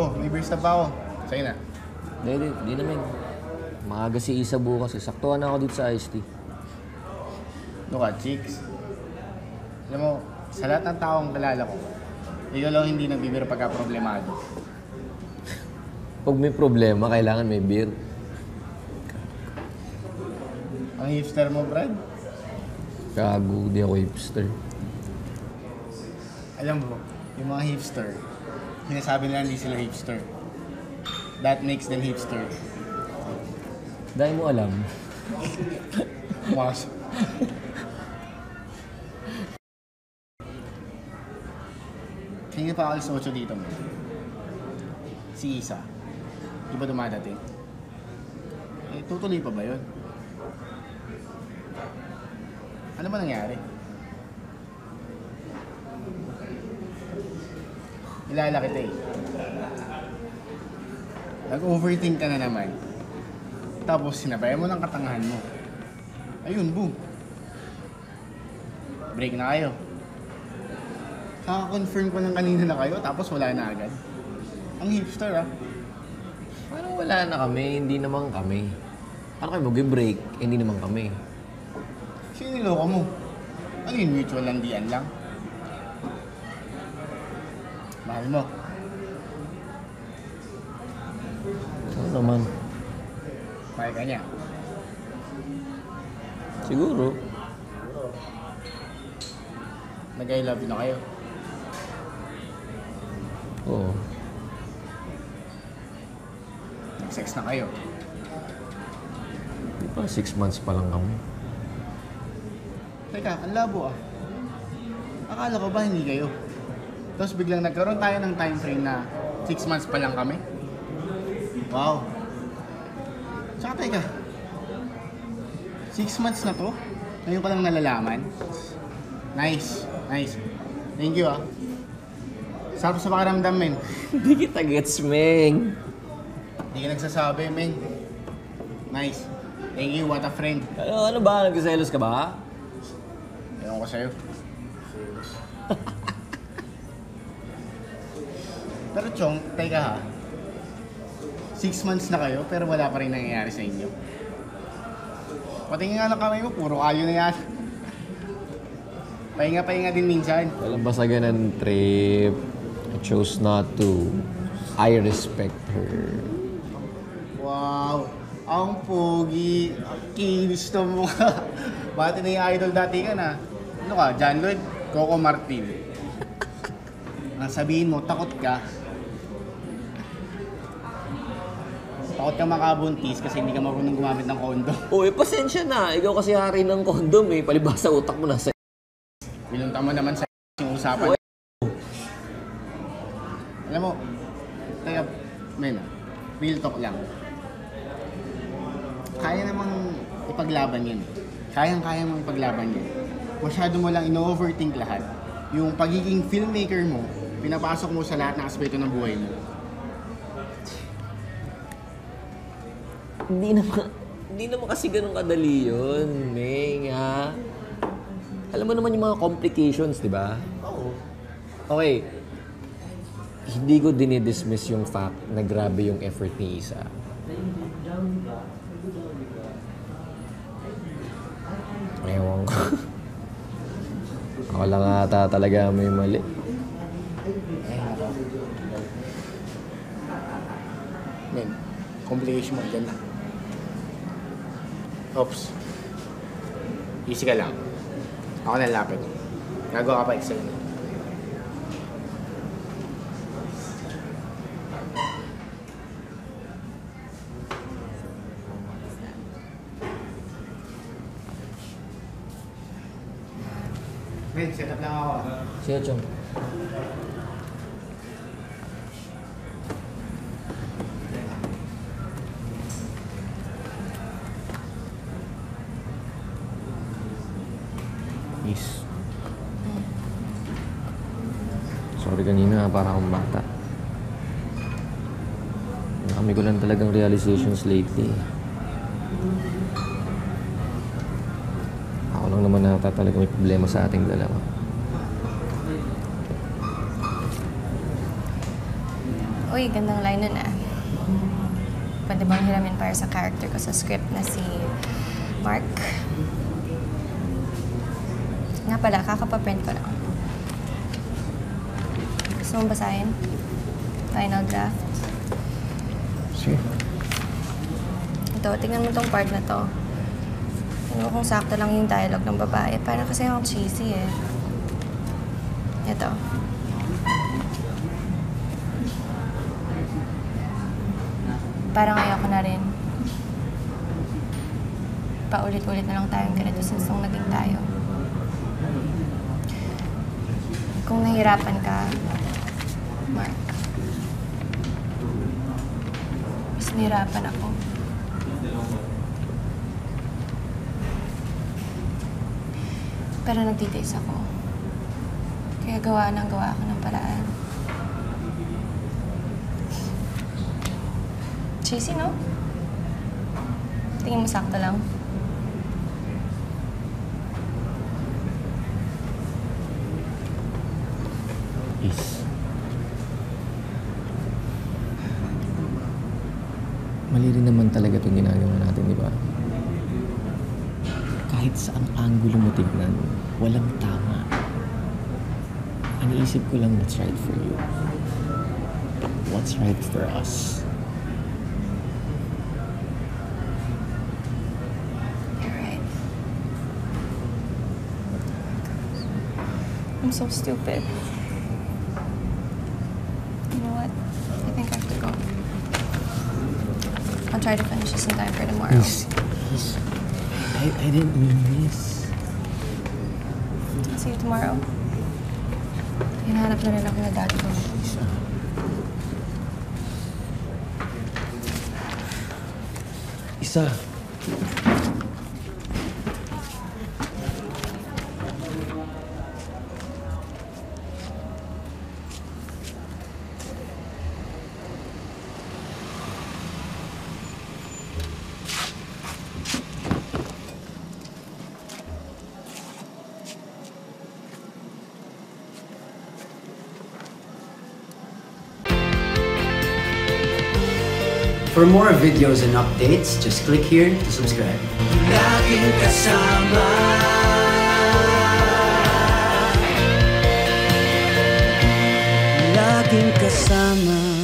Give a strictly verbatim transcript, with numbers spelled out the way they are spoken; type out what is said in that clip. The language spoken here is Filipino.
mo, may beer stop pa ako. Sa'yo na. Hindi, hindi, hindi naman. Maaga si Isa bukas eh. Saktuhan ako dito sa iced tea. Ano ka, chicks? Alam mo, sa lahat ng taong kalala ko, ikaw lang hindi nagbibiro pagka problemado. Pag may problema, kailangan may beer. Ang hipster mo, Brad? Gago, di ako hipster. Alam mo, yung mga hipster, sinasabi nila hindi sila hipster. That makes them hipster. Dahil mo alam. Mas. Hindi pa alis ocho dito mo. Si Isa. Di ba dumadating? Eh, tutuloy pa ba yun? Ano ba nangyari? Ilala kita eh. Nag-overthink ka na naman. Tapos sinabayan mo ng katangahan mo. Ayun, boom. Break na kayo. Kaka-confirm ko lang kanina na kayo, tapos wala na agad. Ang hipster ah. Parang wala na kami, hindi naman kami. Ano kayo mag-break, hindi naman kami. Siniloko mo. Ano yun, mutual landian lang? Mahal mo. Ano naman? Mahal ka niya. Siguro. Nag-I love you na kayo. Oo. Nag-sex na kayo. Di ba, six months pa lang kami. Teka, ang labo ah. Akala ko ba hindi kayo? Tapos biglang nagkaroon tayo ng time frame na six months pa lang kami. Wow. Tsaka teka, six months na to? Ngayon ko lang nalalaman. Nice, nice. Thank you ah. Sarap sa pakiramdam, men. Hindi kita gets, Meng. Hindi ka nagsasabi, men. Nice. Thank you, what a friend. Ano, ano ba? Nagsiselos ka ba? Ewan ko sa'yo. Pero Chong, teka ha. Six months na kayo, pero wala pa rin nangyayari sa inyo. Patingin nga ng kamay mo, puro kayo na yan. Pahinga-pahinga din minsan. Walang basagan ng trip. I chose not to. I respect her. Wow! Ang pogi! Ang kinis na mo ka! Bati na yung idol dati ka na. Ano ka? John Lloyd? Coco Martin. Ang sabihin mo, takot ka. Takot ka makabuntis kasi hindi ka marunong gumamit ng kondom. Uy, pasensya na. Ikaw kasi hari ng kondom eh. Palibasa utak mo nasa... Pinunta mo naman sa yung usapan. Alam mo, teka, men, real talk lang. Kaya namang ipaglaban yun. Kayang-kaya mong ipaglaban yun. Masyado mo lang ino-overthink lahat. Yung pagiging filmmaker mo, pinapasok mo sa lahat ng aspeto ng buhay mo. Hindi naman, hindi naman kasi ganun kadali yun, Meng, ha? Alam mo naman yung mga complications, di ba? Oo. Okay. Hindi ko dinidismiss yung fact na grabe yung effort ni Isa. Ewan ko. Ako lang ata talaga may mali. Men, complication mo, dyan lang. Oops. Easy ka lang. Ako na lapit. Gagawa ka pa excel na. Men, set up lang ako. Sige, Chong. Peace. Sorry kanina, para akong bata. Kami ko lang talagang realizations lately. Ako lang naman nata talaga may problema sa ating dalawa. Uy, gandang line nun ah. Pwede bang hiramin para sa character ko sa script na si Mark? Nga pala, kakapaprint ko lang. Gusto mong basahin? Final draft. Sure. Ito, tingnan mo tong part na to. Tingnan mo kung sakto lang yung dialogue ng babae. Parang kasi yung cheesy eh. Ito. Parang ayoko na rin. Paulit-ulit na lang tayong ganito since nung naging tayo. Kung nahirapan ka, Mark, mas nahirapan ako. Pero nagtitiis ako. Kaya gawa nang gawa ako ng paraan. Cheesy, no? Tingin mo sakto lang. Is. Mali rin naman talaga itong ginagawa natin, di ba? Kahit saan angulo mo tignan, walang tama. Iniisip ko lang what's right for you. What's right for us. You're right. I'm so stupid. You know what? I think I have to go. I'll try to finish this in time for tomorrow. Is, is, I, I didn't mean this. I'll see you tomorrow. Hinahanap na rin ako na dad ko. Isa. Isa. For more videos and updates, just click here to subscribe. Laging kasama, laging kasama.